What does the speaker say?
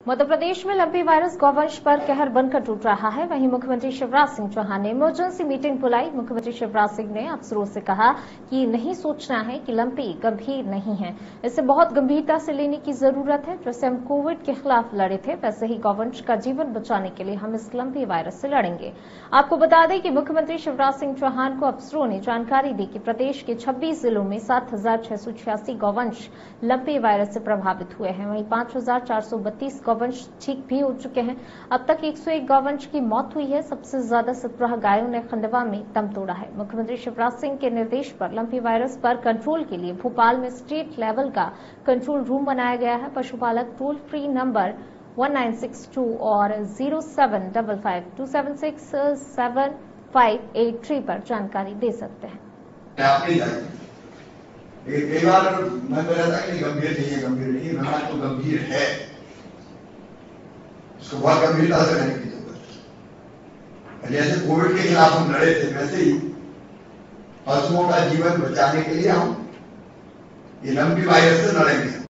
मध्य प्रदेश में lumpy virus गौवंश पर कहर बनकर टूट रहा है। वहीं मुख्यमंत्री शिवराज सिंह चौहान ने इमरजेंसी मीटिंग बुलाई। मुख्यमंत्री शिवराज सिंह ने अफसरों से कहा कि नहीं सोचना है कि लंपी गंभीर नहीं है, इसे बहुत गंभीरता से लेने की जरूरत है। जैसे हम कोविड के खिलाफ लड़े थे, वैसे ही गौवंश का जीवन बचाने के लिए हम इस लंपी वायरस से लड़ेंगे। आपको बता दें कि मुख्यमंत्री शिवराज सिंह चौहान को अफसरों ने जानकारी दी कि प्रदेश के 26 जिलों में 7,686 गौवंश लंपी वायरस से प्रभावित हुए हैं। वहीं 5,432 गौवंश ठीक भी हो चुके हैं। अब तक 101 गौवंश की मौत हुई है। सबसे ज्यादा 17 गायों ने खंडवा में दम तोड़ा है। मुख्यमंत्री शिवराज सिंह के निर्देश पर लंपी वायरस पर कंट्रोल के लिए भोपाल में स्टेट लेवल का कंट्रोल रूम बनाया गया है। पशुपालक टोल फ्री नंबर 1962 और 0755276753 पर जानकारी दे सकते हैं। कई बार मैं तो रहता कि गंभीर नहीं है, बीमारी तो गंभीर है, इसको बहुत गंभीरता से लेने की जरूरत है। जैसे कोविड के खिलाफ हम लड़े थे, वैसे ही पशुओं का जीवन बचाने के लिए हम ये लंपी वायरस से लड़ेंगे।